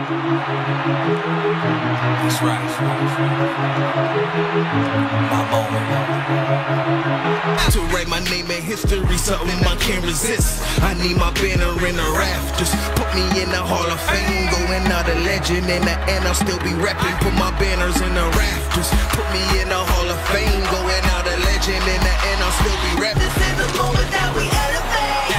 That's right. My moment. To write my name in history, something I can't resist. I need my banner in the rafters. Put me in the Hall of Fame, going out a legend. In the end, I'll still be repping. Put my banners in the rafters. Put me in the Hall of Fame, going out a legend. In the end, I'll still be repping. This is the moment that we elevate.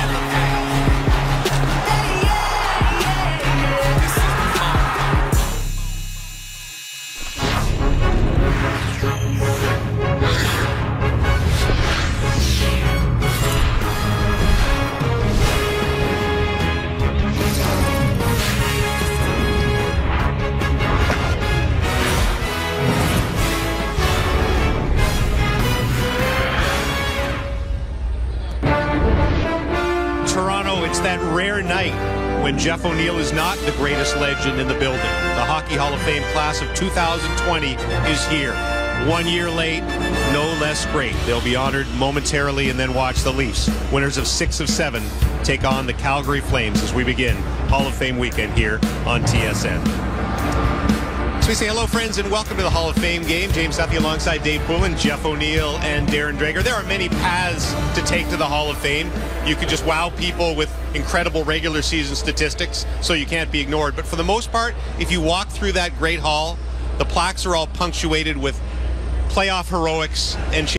Toronto, it's that rare night when Jeff O'Neill is not the greatest legend in the building. The Hockey Hall of Fame class of 2020 is here. 1 year late, no less great. They'll be honored momentarily and then watch the Leafs, winners of 6 of 7, take on the Calgary Flames as we begin Hall of Fame weekend here on TSN. So we say hello, friends, and welcome to the Hall of Fame game. James Duffy alongside Dave Poulin, Jeff O'Neill, and Darren Drager. There are many paths to take to the Hall of Fame. You could just wow people with incredible regular season statistics, so you can't be ignored. But for the most part, if you walk through that great hall, the plaques are all punctuated with playoff heroics and